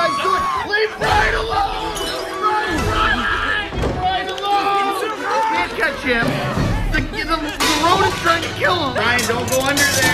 guys doing? Leave Brian alone! Brian alone! You can't catch him. The road is trying to kill him. Brian, don't go under there.